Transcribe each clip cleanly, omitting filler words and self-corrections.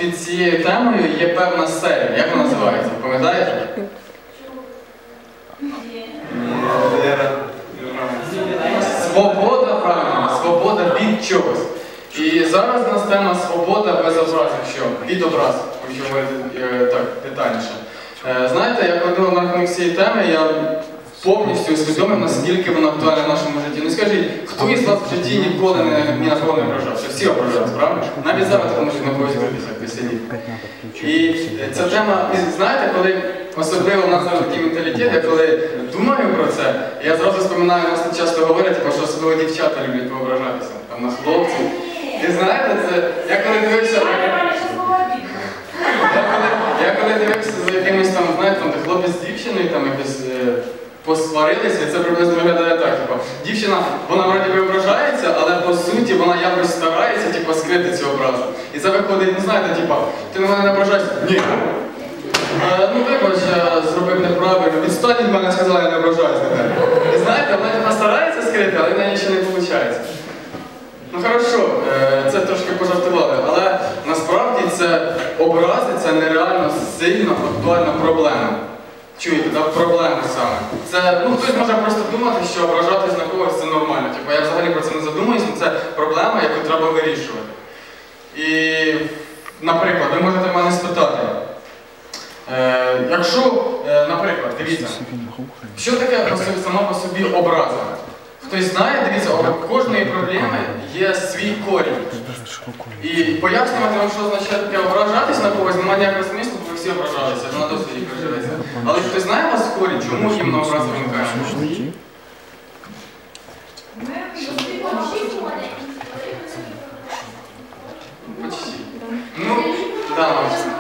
під цією темою є певна серія. Як вона називається? Пам'ятаєте? Свобода, правильно, свобода від чогось. І зараз у нас тема свобода без образів, що від образів, якщо говорити так детальніше. Знаєте, я коли думав на рахунок цієї теми, я повністю усвідомив, наскільки вона актуальна в нашому житті. Ну скажіть, хто із вас в житті ніколи ні на кого не ображався? Всі ображаються, правда? Навіть зараз ти можеш на когось дивитися, як ти сидів. І ця тема, знаєте, коли особливо в нас такий менталітет, я коли думаю про це, я зразу вспоминаю, нас тут часто говорять, що особливо дівчата люблять поображатися, там на хлопців. І знаєте, це, я коли дивився за якимось там, знаєте, там, хлопець з дівчиною, там якось посварилися, і це приблизно виглядає так, типу, дівчина, вона вроді би ображається, але по суті вона якось старається, типу, скрити цю образу. І це виходить, не знаєте, типу, ти на мене не ображаєшся? Ні. Ну вибач, я зробив неправильно, відстань від мене, сказала, я не ображаюсь на тебе. І знаєте, вона старається скрити, але в неї ще не виходить. Ну хорошо, це трошки пожартували, але насправді це образи, це нереально сильна, актуальна проблема. Чуєте, так? Проблема саме. Це, ну, хтось може просто думати, що ображатись на когось це нормально. Типу, я взагалі про це не задумуюсь, але це проблема, яку треба вирішувати. І, наприклад, ви можете в мене спитати, якщо, наприклад, дивіться, що таке сама по собі образа? Хтось знає, дивіться, у кожної проблеми є свій корінь. І пояснювати вам, що означає таке ображатись на когось, немає ніякого смислу, бо ви всі ображалися, вона досить їх проживеться. Але хтось знає у вас корінь, чому їм на образу виникає? Почти. Ну, так,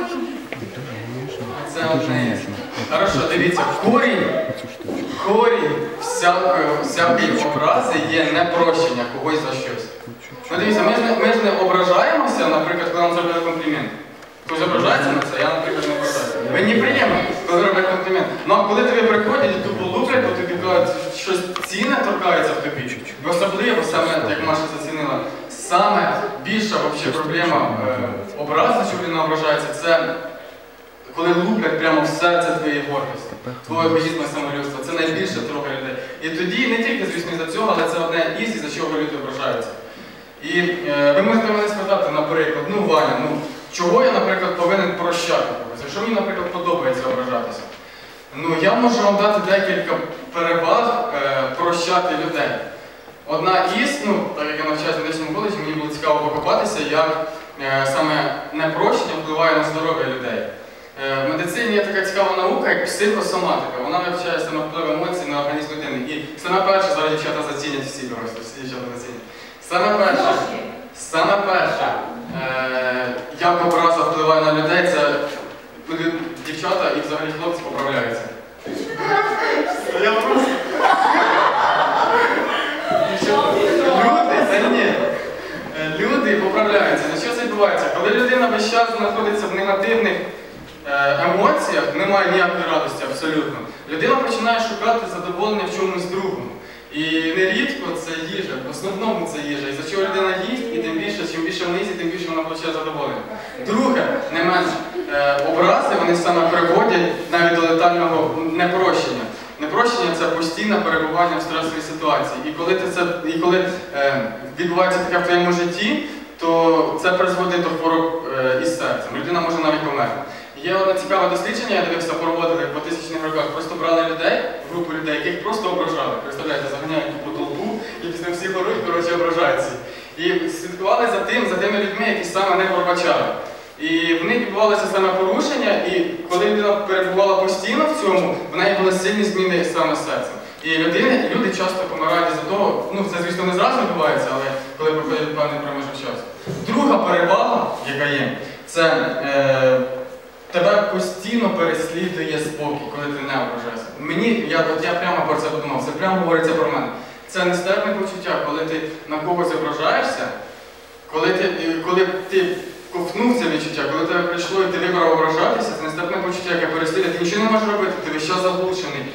це одне. Хорошо, дивіться, корінь всякої образи є непрощення когось за щось. Ну дивіться, ми ж не ображаємося, наприклад, коли нам зробили комплімент. Хтось ображається на це, я, наприклад, не ображаюся. Мені приємно, коли роблять комплімент. Ну а коли тобі приходять і тупо луплять, то тобі кажуть, щось цінне торкається в тобі. І особливо, саме, як Маша зацінила, саме більша проблема образи, що людина ображається, це коли луплять прямо в серце твоєї гордості, твого егоїзму і самолюбства. Це найбільше трогає людей. І тоді, не тільки, звісно, із-за цього, але це одне із, за чого люди ображаються. І ви можете мене спитати, наприклад, ну Ваня, ну чого я, наприклад, повинен прощати когось? Якщо мені, наприклад, подобається ображатися? Ну я можу вам дати декілька переваг прощати людей. Одна із, ну, так як я навчаюся в медичному коледжі, мені було цікаво покопатися, як саме непрощення впливає на здоров'я людей. В медицині є така цікава наука, як психосоматика. Вона вивчає саме вплив емоцій на організм людини. І саме перше, зараз дівчата зацінять всі просто, всі дівчата зацінять. Саме перше, як образа впливає на людей, це коли дівчата і взагалі хлопці поправляються. Я просто... Люди поправляються. На що це відбувається? Коли людина весь час знаходиться в негативних емоціях, немає ніякої радості абсолютно, людина починає шукати задоволення в чомусь другому. І нерідко це їжа, в основному це їжа. І за чого людина їсть, і тим більше, чим більше вона їсть, тим більше вона отримує задоволення. Друге, не менш, образи, вони саме приводять навіть до летального непрощення. Непрощення – це постійне перебування в стресовій ситуації. І коли відбувається таке в твоєму житті, то це призводить до хвороб із серцем. Людина може навіть померти. Є одне цікаве дослідження, я дивився, проводили в 2000-х роках. Просто брали людей, групу людей, яких просто ображали. Представляєте, заганяють по толпу, і після всі горуть, коротше, ображаються. І слідкували за тими людьми, які саме не пробачали. І в них відбувалося саме порушення, і коли людина перебувала постійно в цьому, в неї були сильні зміни саме серцем. І люди часто помирають із-за того, ну це, звісно, не зразу відбувається, але коли проходить певний проміжок часу. Друга перевага, яка є, це тебе постійно переслідує спокій, коли ти не ображаєшся. Я прямо про це подумав, це прямо говориться про мене. Це нестерпне почуття, коли ти на когось ображаєшся, коли ти ковтнув це відчуття, коли тебе прийшло і ти вибрав ображатися, це нестерпне почуття, яке переслідує, ти нічого не можеш робити, ти весь час заглушений.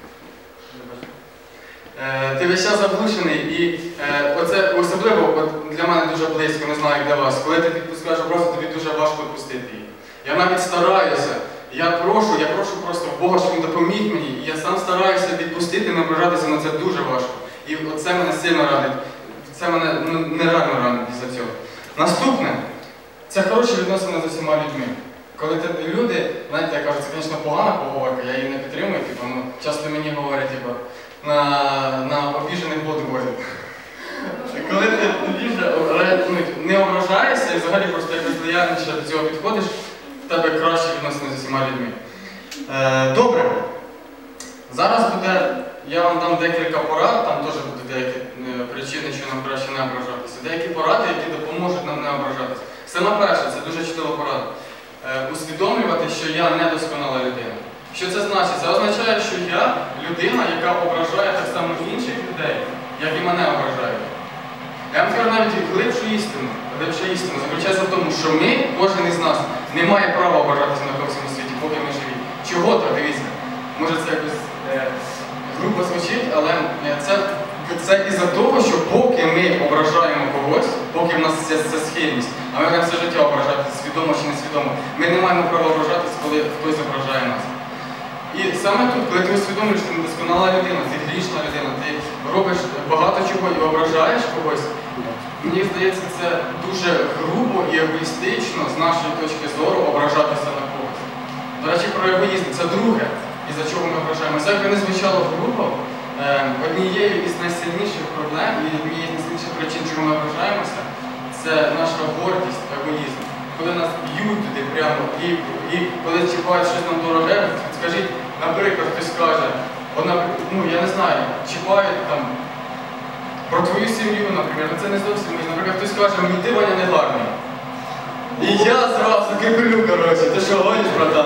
Ти весь час заглушений, і оце особливо, для мене дуже близько, не знаю, як для вас. Коли ти відпускаєш образу, тобі дуже важко відпустити її. Я навіть стараюся. Я прошу просто Бога, щоб Він допоміг мені. І я сам стараюся відпустити, не ображатися, але це дуже важко. І це мене сильно ранить. Це мене нереально ранить із-за цього. Наступне це хороші відносини з усіма людьми. Коли люди, знаєте, я кажу, це, звісно, погана поговорка, я її не підтримую, часто мені говорять, на обіжених воду возять. Коли ти не ображаєшся і взагалі просто якось лояльніше до цього підходиш, в тебе краще відносини з усіма людьми. Добре. Зараз я вам дам декілька порад, там теж будуть деякі причини, що нам краще не ображатися. Деякі поради, які допоможуть нам не ображатися. Саме перше, це дуже чудова порада. Усвідомлювати, що я недосконала людина. Що це значить? Це означає, що я людина, яка ображає так само інших людей, як і мене ображають. Я вам скажу навіть глибшу істину. Глибша істина заключається в тому, що кожен із нас, не має права ображатися на цьому світі, поки ми живі. Чого так? Дивіться. Може це якось грубо звучить, але це із-за того, що поки ми ображаємо когось, поки в нас ця схильність, а ми будемо все життя ображати, свідомо чи несвідомо, ми не маємо права ображатися, коли хтось ображає нас. І саме тут, коли ти усвідомлюєш, що ти недосконала людина, ти грішна людина, ти робиш багато чого і ображаєш когось, мені здається, це дуже грубо і егоїстично з нашої точки зору ображатися на когось. До речі, про егоїзм – це друге, із-за чого ми ображаємося. Як би не звучало грубо, однією із найсильніших проблем і однією з найсильніших причин, чому ми ображаємося, це наша гордість, егоїзм. Коли нас б'ють туди прямо і коли чіпають щось нам дороге, скажіть, наприклад, хтось каже, я не знаю, чіпають там про твою сім'ю, наприклад, це не зовсім, наприклад, хтось каже, мені ти, Ваня, не гарний. І я зразу кипелю, коротше, ти що, гониш, братан?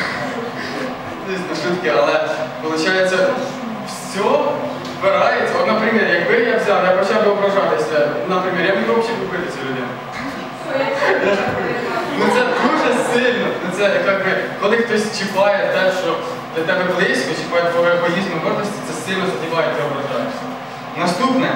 Звісно, шутки, але, виходить, все впирається. От, наприклад, якби я почав би ображатися, наприклад, я міг взагалі купити цю людину. Це дуже сильно. Коли хтось чіпає те, що для тебе близько, чіпає твого егоїзму, гордості, це сильно задіває, ти ображаєшся. Наступне.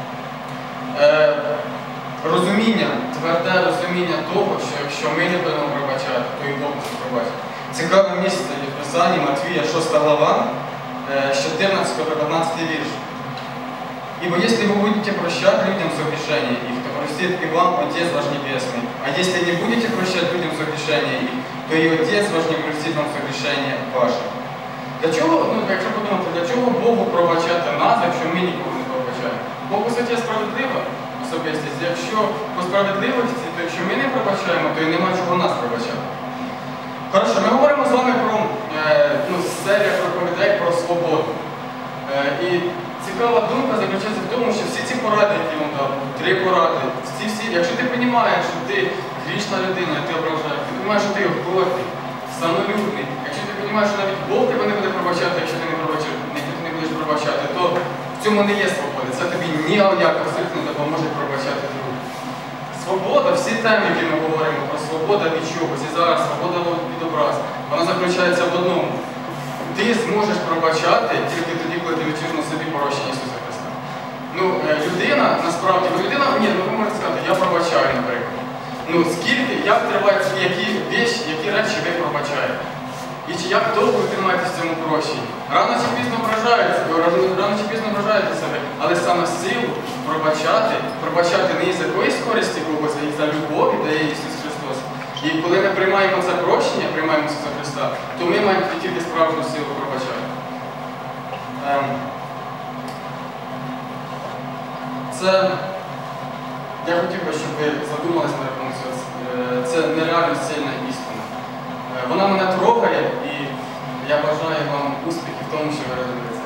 Розуміння, тверде розуміння того, що якщо ми не будемо пробачати, то і Бог нас пробачить. Цікаве місце є в Писанні Матвія, 6 глава, з 14 по 15 вірш. «Ибо если вы будете прощать людям согрешения их, то простит и вам Отец ваш Небесный. А если не будете прощать людям согрешения их, то и Отец ваш не простит вам согрешения ваши». Для чого, якщо подумати, для чого Богу пробачати нас, якщо ми нікого не пробачаємо? Бог, по суті, справедлива особистість. Якщо по справедливості, то якщо ми не пробачаємо, то і немає чого нас пробачати. Хорошо, ми говоримо з вами про серію проповідей про свободу. І цікава думка заключається в тому, що всі ці поради, які вам дав, 3 поради, якщо ти розумієш, що ти грішна людина, і ти ображаєш, ти розумієш, що ти гордий, самолюбний, якщо ти розумієш, що навіть Бог тебе не буде пробачати, якщо ти не будеш пробачати, то в цьому не є свобода. Це тобі ніяк абсолютно не допоможе пробачати другу. Свобода, всі теми, які ми говоримо про свободу від чогось, і зараз свобода від образ, вона заключається в одному. Ти зможеш пробачати тільки тоді, коли ти відчуєш на собі прощення Ісуса Христа. Людина, насправді, ви можете сказати, я пробачаю, наприклад. Як тривають, які речі ви пробачаєте? І як довго ви тримаєтесь в цьому прощенні? Рано чи пізно ображаєте себе, але саме силу пробачати не із якоїсь користі когось, а із за любові дає Ісус Христос. І коли ми приймаємо це прощення, приймаємо Ісуса Христа, то ми маємо тільки справжню силу пробачати. Я хотів би, щоб ви задумалися на рахунок цього. Це нереально сильна істина. Вона мене трогає, і я бажаю вам успіхів в тому, що ви робите.